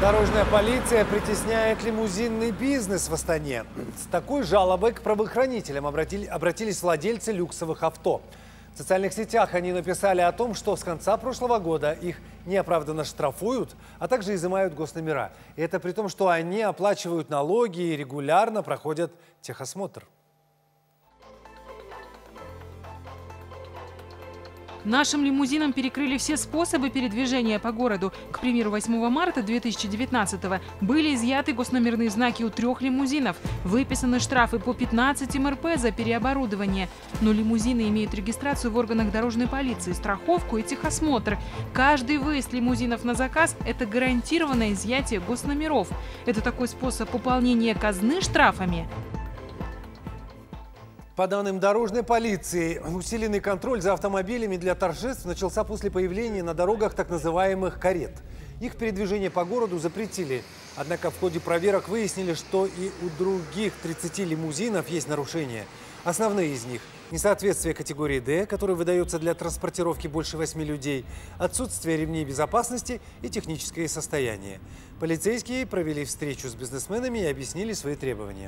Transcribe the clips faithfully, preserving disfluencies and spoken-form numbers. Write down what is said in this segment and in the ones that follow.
Дорожная полиция притесняет лимузинный бизнес в Астане. С такой жалобой к правоохранителям обратили, обратились владельцы люксовых авто. В социальных сетях они написали о том, что с конца прошлого года их неоправданно штрафуют, а также изымают госномера. И это при том, что они оплачивают налоги и регулярно проходят техосмотр. Нашим лимузинам перекрыли все способы передвижения по городу. К примеру, восьмого марта две тысячи девятнадцатого были изъяты госномерные знаки у трех лимузинов. Выписаны штрафы по пятнадцати эм эр пэ за переоборудование. Но лимузины имеют регистрацию в органах дорожной полиции, страховку и техосмотр. Каждый выезд лимузинов на заказ – это гарантированное изъятие госномеров. Это такой способ пополнения казны штрафами. По данным дорожной полиции, усиленный контроль за автомобилями для торжеств начался после появления на дорогах так называемых карет. Их передвижение по городу запретили. Однако в ходе проверок выяснили, что и у других тридцати лимузинов есть нарушения. Основные из них – несоответствие категории Д, который выдается для транспортировки больше восьми людей, отсутствие ремней безопасности и техническое состояние. Полицейские провели встречу с бизнесменами и объяснили свои требования.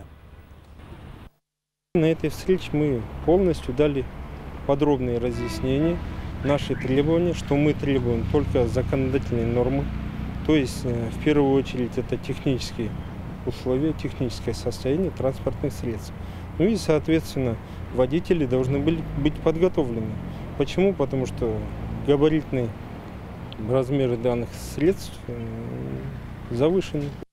На этой встрече мы полностью дали подробные разъяснения, наши требования, что мы требуем только законодательные нормы, то есть в первую очередь это технические условия, техническое состояние транспортных средств. Ну и, соответственно, водители должны были быть подготовлены. Почему? Потому что габаритные размеры данных средств завышены.